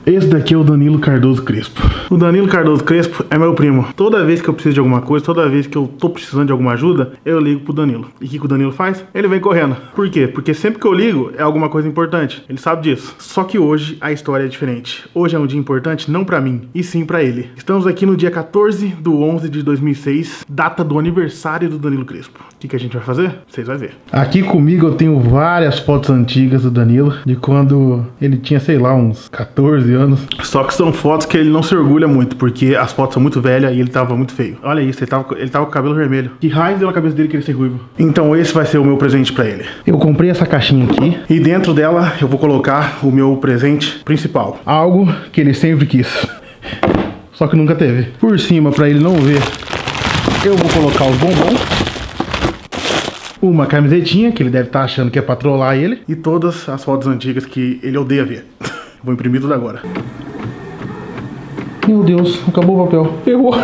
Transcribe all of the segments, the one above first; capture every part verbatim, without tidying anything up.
Esse daqui é o Danilo Cardoso Crespo. O Danilo Cardoso Crespo é meu primo. Toda vez que eu preciso de alguma coisa, toda vez que eu tô precisando de alguma ajuda, eu ligo pro Danilo. E o que, que o Danilo faz? Ele vem correndo. Por quê? Porque sempre que eu ligo é alguma coisa importante. Ele sabe disso. Só que hoje a história é diferente. Hoje é um dia importante não pra mim, e sim pra ele. Estamos aqui no dia quatorze do onze de dois mil e seis, data do aniversário do Danilo Crespo. O que, que a gente vai fazer? Vocês vão ver. Aqui comigo eu tenho várias fotos antigas do Danilo, de quando ele tinha, sei lá, uns quatorze anos. Só que são fotos que ele não se orgulha muito, porque as fotos são muito velhas e ele tava muito feio. Olha isso, ele tava, ele tava com o cabelo vermelho. Que raiz deu na cabeça dele querer ser ruivo? Então esse vai ser o meu presente pra ele. Eu comprei essa caixinha aqui e dentro dela eu vou colocar o meu presente principal. Algo que ele sempre quis, só que nunca teve. Por cima, pra ele não ver, eu vou colocar os bombons. Uma camisetinha, que ele deve estar achando que é pra trollar ele. E todas as fotos antigas que ele odeia ver. Vou imprimir tudo agora. Meu Deus, acabou o papel. Ferrou.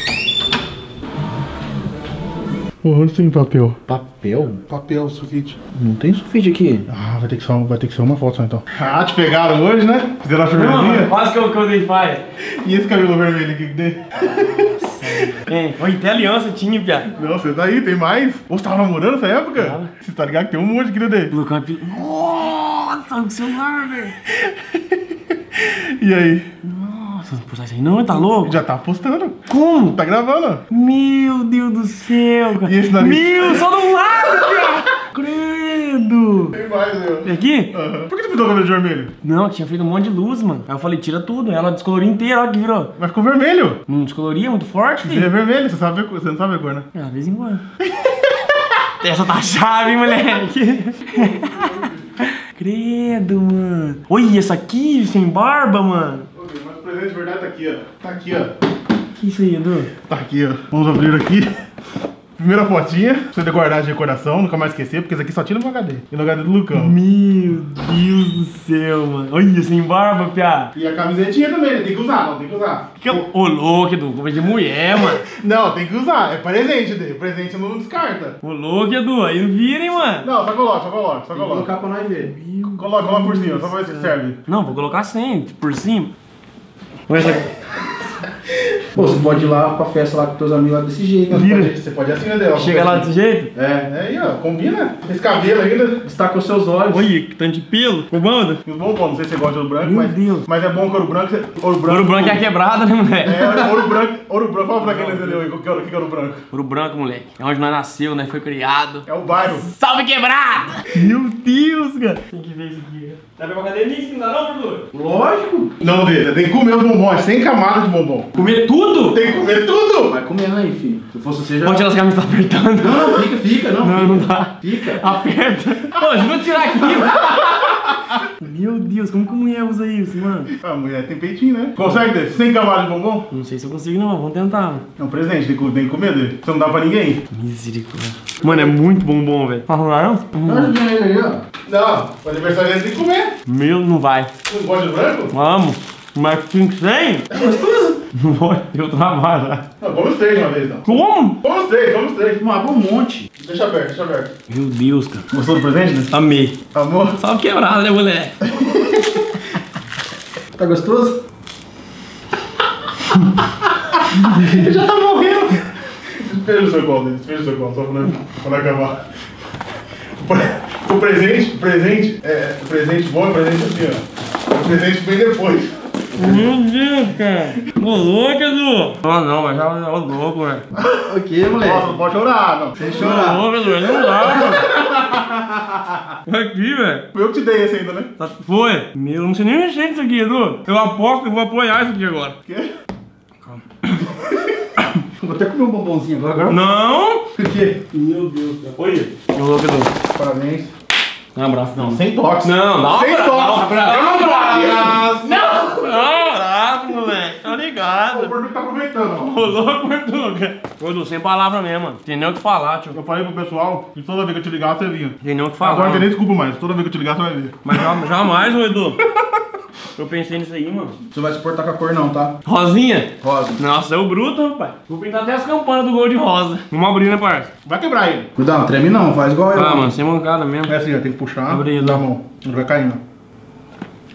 Onde tem papel? Papel? Papel, sulfite. Não tem sulfite aqui. Ah, vai ter que ser, vai ter que ser uma foto só então. Ah, te pegaram hoje, né? Fizeram a firmezinha? Quase que eu, que eu dei pai. E esse cabelo vermelho aqui que tem? É, olha, até aliança tinha, piá. Não, você tá aí, tem mais? Ou você tava namorando nessa época? Tava. Você tá ligado que tem um monte aqui dentro. Colocou uma pilha. Nossa, o celular, velho. E aí? Nossa, não postar isso aí não, tá louco? Já tá postando. Como? Tá gravando. Meu Deus do céu, cara. E esse nariz? Meu, só de um lado, piá. Credo. Tem mais, meu. Tem aqui? Uhum. Por que você pintou o cabelo de vermelho? Não, tinha feito um monte de luz, mano. Aí eu falei, tira tudo. Ela descoloriu inteira, olha que virou. Mas ficou vermelho. Não descoloria, muito forte, Você é filho. vermelho, você, sabe, ver- você não sabe a cor, né? Ah, de vez em quando. Essa tá chave, hein, moleque. Credo, mano. Olha, essa aqui, sem barba, mano. Ok, mas o presente de verdade tá aqui, ó. Tá aqui, ó. Que isso aí, Edu? Tá aqui, ó. Vamos abrir aqui. Primeira fotinha, pra você guardar de recordação, nunca mais esquecer, porque esse aqui só tira no H D. E no H D do Lucão. Meu Deus do céu, mano. Olha, sem barba, piá. E a camisetinha também, né? Tem que usar, não, tem que usar. Que eu... Ô, louco, Edu. Coisa de mulher, mano. Não, tem que usar. É presente, Dê. Presente não descarta. Ô, louco, Edu. Aí não vira, hein, mano. Não, só coloca, só coloca, só Vou coloca. colocar pra nós ver. Coloca, coloca por cima, só pra ver se serve. Não, vou colocar sem, por cima. Olha essa aqui. Pô, você pode ir lá pra festa lá com teus amigos lá desse jeito, né? Vira. Você pode ir assim, né, Del? Chega lá desse jeito. É, é aí, ó. Combina. Esse cabelo ainda. Destaca os seus olhos. Olha, que tanto de pelo. Ficou bom, Edu? E o bom, bom, não sei se você gosta de ouro branco, Meu mas, Deus. mas é bom que ouro branco. Ouro branco, Ouro branco é a quebrada, né, moleque? É, ouro branco. Ouro branco, fala pra quem não entendeu aí o que é ouro- o que é ouro branco. Ouro branco, moleque. É onde nós nasceu, né? Foi criado. É o bairro. Salve quebrada! Meu Deus, cara. Tem que ver isso aqui. Dá pra ir pra academia isso não dá não, Bruno? Lógico. Não, Dê, tem que comer os bombons, sem camada de bombom. Comer tudo? Tem que comer tudo! Vai comendo aí, filho. Se fosse você, já... Pode tirar as camisas, tá apertando. Não, não, fica, fica. Não, Não, fica. não dá. Fica. Aperta. Pô, deixa eu tirar aqui. Meu Deus, como que mulher usa isso, mano? A mulher tem peitinho, né? Consegue, Dê? Sem camada de bombom? Não sei se eu consigo não, mas vamos tentar, mano. É um presente, tem que, tem que comer, Dê. Você não dá pra ninguém. Misericórdia. Mano, é muito bombom, velho. Arrumaram? Olha o dinheiro aí, ó. Não, o aniversário dele tem que comer. Meu, não vai. Não gosta de branco? Vamos. Mas tem cem? É gostoso. Não vou, eu trabalho já. Não, come os três de uma vez, não. Como? Come os três, come os três. Uma um monte. Deixa aberto, deixa aberto. Meu Deus, cara. Gostou do presente, né? Amei. Amor? Salve quebrada, né, moleque? Tá gostoso? Ele já tá morrendo. Espera o seu colo dele, espera o seu colo, só pra não, pra não acabar. O presente, o presente, é, o presente bom é o presente assim, ó. O presente vem depois. Meu Deus, cara. Ô, louco, Edu. Ah, não, mas já ô louco, velho. O que, moleque? Nossa, não pode chorar, não. Sem Ô, chorar. louco, Edu, não dá, mano. Aqui, velho. Foi eu que te dei esse ainda, né? Tá- Foi? Meu, eu não sei nem mexer nisso aqui, Edu. Eu aposto que eu vou apoiar isso aqui agora. O quê? Vou até comer um bombonzinho agora. Não! O quê? Meu Deus, cara. Olha. Ô, louco, Edu. Parabéns. Dá um abraço, não. Sem toque. Não, dá um Sem abraço. toque. Dá um abraço. Dá um abraço. Não! Dá um abraço, moleque. Tá O ligado. Bruno tá aproveitando, ó. Ô, louco, Portuga. Ô, Edu, sem palavra mesmo, mano. Tem nem o que falar, tio. Eu falei pro pessoal que toda vez que eu te ligar, você vinha. Tem nem o que falar. Agora não tem nem mano. desculpa mais. Toda vez que eu te ligar, você vai ver. Mas jam- jamais, ô, Edu. Eu pensei nisso aí, mano. Você não vai se portar com a cor não, tá? Rosinha? Rosa. Nossa, é o bruto, rapaz. Vou pintar até as campanas do gol de rosa. Vamos abrir, né, parça? Vai quebrar ele. Cuidado, não treme não, faz igual eu. Ah, mano, sem mancada mesmo. É assim, ó, tem que puxar Abre ele. da mão. Ele vai caindo.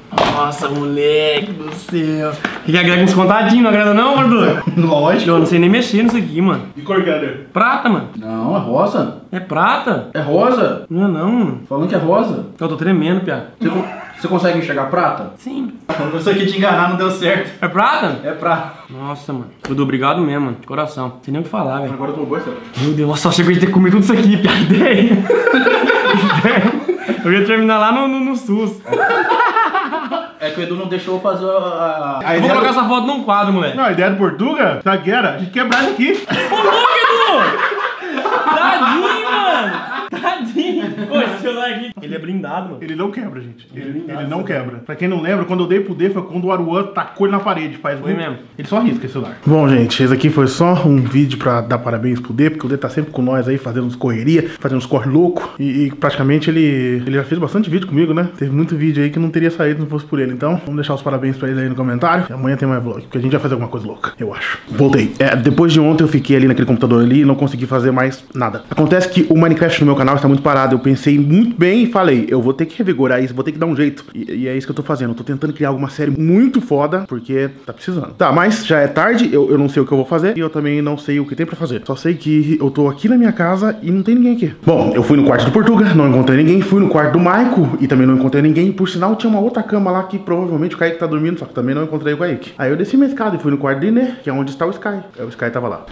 Nossa, moleque do céu. Que agrega uns contadinhos, não agrada não, gordura? Lógico. Eu não sei nem mexer nisso aqui, mano. E cor que é dele? Prata, mano. Não, é rosa. É prata? É rosa? Não é não, mano. Falando que é rosa. Eu tô tremendo, piá. Você, con- você consegue enxergar prata? Sim. Quando você aqui te enganar, não deu certo. É prata? É prata. Nossa, mano. Dudu, obrigado mesmo, mano. De coração. Não sei nem o que falar, velho. Agora eu tô boa, Meu Deus, nossa, só chegou de ter comido tudo isso aqui, piá. Ideia. Ideia. Eu ia terminar lá no, no, no SUS. É que o Edu não deixou eu fazer a... a... Eu vou colocar essa foto num quadro, moleque. Não, a ideia do Portuga, sabe o que era? A gente quebrar isso aqui. Ô, louco, Edu! Tadinho, mano! Tadinho! Ô, esse celular aqui. Ele é blindado, mano. Ele não quebra, gente. Ele, Ele não ele dá, não sabe? quebra. Pra quem não lembra, quando eu dei pro D foi quando o Aruan tacou ele na parede. Faz Foi mesmo. Ele só risca esse celular. Bom, gente, esse aqui foi só um vídeo pra dar parabéns pro D, porque o D tá sempre com nós aí, fazendo uns correria, fazendo uns corre louco. E, e praticamente ele, ele já fez bastante vídeo comigo, né? Teve muito vídeo aí que não teria saído se não fosse por ele. Então, vamos deixar os parabéns pra ele aí no comentário. E amanhã tem mais vlog, porque a gente vai fazer alguma coisa louca, eu acho. Voltei. É, depois de ontem eu fiquei ali naquele computador ali e não consegui fazer mais nada. Acontece que o Minecraft no meu canal está muito parado. Eu pensei muito bem e falei, eu vou ter que revigorar isso, vou ter que dar um jeito. E, e é isso que eu tô fazendo. Eu tô tentando criar alguma série muito foda, porque tá precisando. Tá, mas já é tarde, eu, eu não sei o que eu vou fazer e eu também não sei o que tem pra fazer. Só sei que eu tô aqui na minha casa e não tem ninguém aqui. Bom, eu fui no quarto do Portuga, não encontrei ninguém. Fui no quarto do Maico e também não encontrei ninguém. Por sinal, tinha uma outra cama lá que provavelmente o Kaique tá dormindo, só que também não encontrei o Kaique. Aí eu desci minha escada e fui no quarto do Inê, que é onde está o Sky. Aí o Sky tava lá.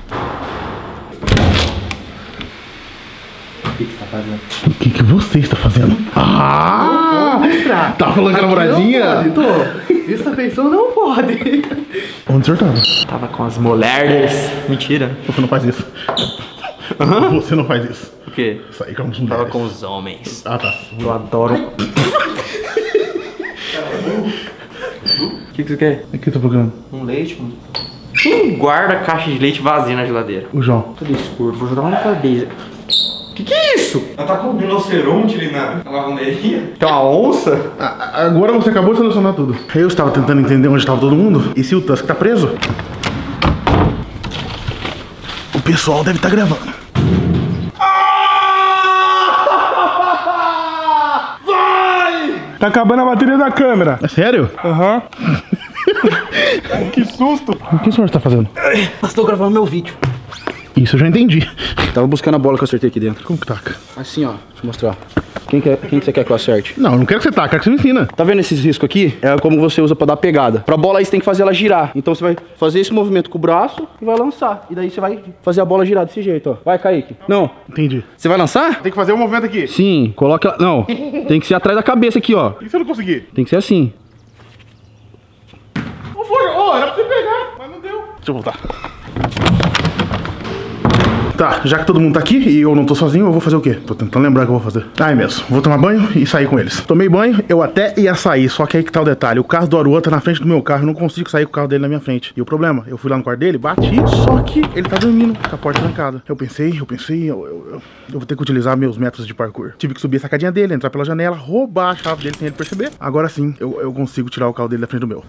O que, que você tá fazendo? O que, que você está fazendo? Ah! Tá falando com a namoradinha? Não pode, essa pessoa não pode. Onde o senhor tava? Tava com as mulheres. Mentira. Você não faz isso. Você não faz isso. O quê? Isso aí, como Tava com os homens. Ah, tá. Eu adoro. O que, que você quer? O que você tá procurando? Um leite, mano. Quem guarda a caixa de leite vazia na geladeira? O João. Tudo escuro, vou jogar lá na cabeça. Que que é isso? Ela tá com um rinoceronte ali na, na lavanderia. Tem uma onça? A- agora você acabou de solucionar tudo. Eu estava tentando entender onde estava todo mundo. E se o Tusk tá preso? O pessoal deve estar gravando. Vai! Tá acabando a bateria da câmera. É sério? Aham. Que susto. O que o senhor está fazendo? Estou gravando meu vídeo. Isso eu já entendi. Tava buscando a bola que eu acertei aqui dentro. Como que taca? Assim, ó. Deixa eu mostrar. Quem, quer, quem que você quer que eu acerte? Não, eu não quero que você taque, quero que você me ensina. Tá vendo esses riscos aqui? É como você usa pra dar pegada. Pra bola aí você tem que fazer ela girar. Então você vai fazer esse movimento com o braço e vai lançar. E daí você vai fazer a bola girar desse jeito, ó. Vai, Kaique. Não. Entendi. Você vai lançar? Tem que fazer um movimento aqui. Sim. Coloca ela... Não. Tem que ser atrás da cabeça aqui, ó. E se eu não conseguir? Tem que ser assim. Não foi. Ó, era pra você pegar, mas não deu. Deixa eu voltar. Tá, já que todo mundo tá aqui e eu não tô sozinho, eu vou fazer o quê? Tô tentando lembrar o que eu vou fazer. Ah, é mesmo. Vou tomar banho e sair com eles. Tomei banho, eu até ia sair, só que aí que tá o detalhe. O carro do Aruan tá na frente do meu carro, eu não consigo sair com o carro dele na minha frente. E o problema, eu fui lá no quarto dele, bati, só que ele tá dormindo, com a porta trancada. Eu pensei, eu pensei, eu, eu, eu, eu vou ter que utilizar meus métodos de parkour. Tive que subir a sacadinha dele, entrar pela janela, roubar a chave dele sem ele perceber. Agora sim, eu, eu consigo tirar o carro dele da frente do meu.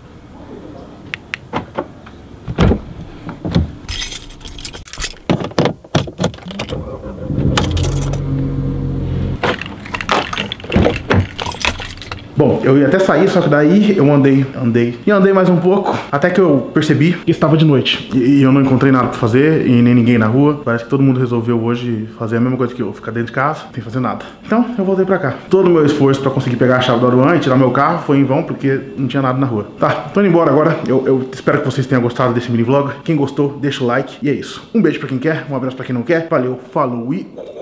Bom, eu ia até sair, só que daí eu andei, andei e andei mais um pouco, até que eu percebi que estava de noite. E, e eu não encontrei nada pra fazer, e nem ninguém na rua. Parece que todo mundo resolveu hoje fazer a mesma coisa que eu, ficar dentro de casa, sem fazer nada. Então, eu voltei pra cá. Todo o meu esforço pra conseguir pegar a chave do Aruan e tirar meu carro foi em vão, porque não tinha nada na rua. Tá, tô indo embora agora. Eu, eu espero que vocês tenham gostado desse mini vlog. Quem gostou, deixa o like. E é isso. Um beijo pra quem quer, um abraço pra quem não quer. Valeu, falou e...